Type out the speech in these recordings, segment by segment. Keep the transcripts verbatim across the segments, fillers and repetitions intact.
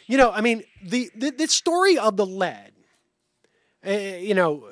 You know, I mean, the, the, the story of the lead, uh, you know,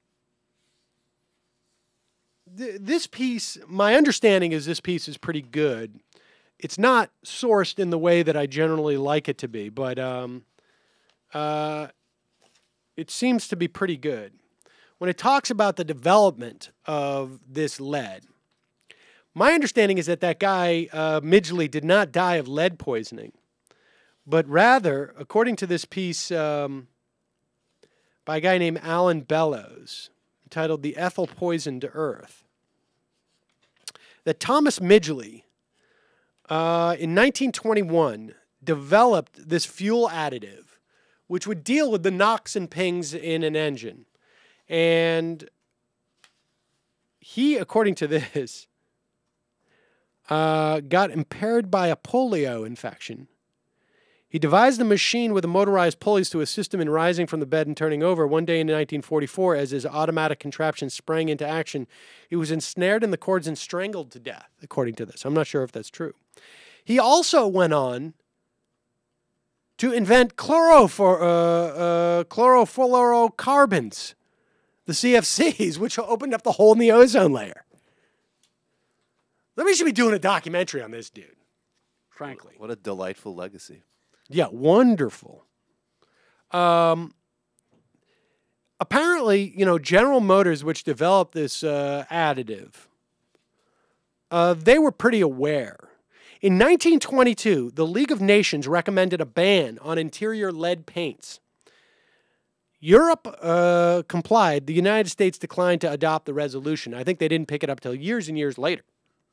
th this piece, my understanding is this piece is pretty good. It's not sourced in the way that I generally like it to be, but um, uh, it seems to be pretty good. When it talks about the development of this lead, my understanding is that that guy, uh, Midgley, did not die of lead poisoning, but rather, according to this piece um, by a guy named Alan Bellows, entitled The Ethyl Poison to Earth, that Thomas Midgley, uh, in nineteen twenty-one, developed this fuel additive, which would deal with the knocks and pings in an engine. And he, according to this, uh, got impaired by a polio infection. He devised a machine with motorized pulleys to assist him in rising from the bed and turning over. One day in nineteen forty-four, as his automatic contraption sprang into action, he was ensnared in the cords and strangled to death, according to this. I'm not sure if that's true. He also went on to invent chlorofor uh, uh, chlorofluorocarbons, the C F Cs, which opened up the hole in the ozone layer. We should be doing a documentary on this dude, frankly. What a delightful legacy. Yeah, wonderful. Um, apparently, you know, General Motors, which developed this uh, additive, uh, they were pretty aware. In nineteen twenty-two, the League of Nations recommended a ban on interior lead paints. Europe uh, complied. The United States declined to adopt the resolution. I think they didn't pick it up till years and years later.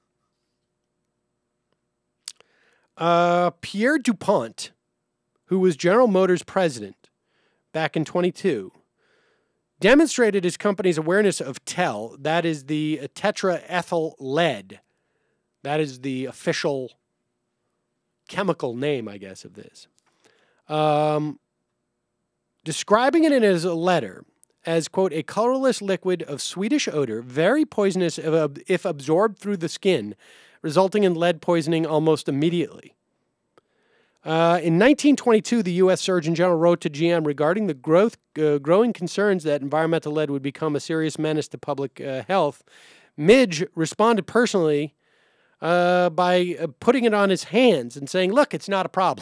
Uh, Pierre DuPont, who was General Motors president back in twenty-two, demonstrated his company's awareness of T E L, that is the tetraethyl lead. That is the official chemical name, I guess, of this. Um, describing it in his letter as, quote, a colorless liquid of sweetish odor, very poisonous if, if absorbed through the skin, resulting in lead poisoning almost immediately. Uh, in nineteen twenty-two, the U S Surgeon General wrote to G M regarding the growth, uh, growing concerns that environmental lead would become a serious menace to public uh, health. Midge responded personally uh, by uh, putting it on his hands and saying, look, it's not a problem.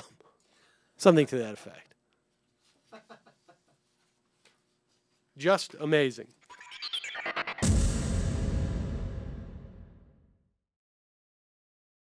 Something to that effect. Just amazing.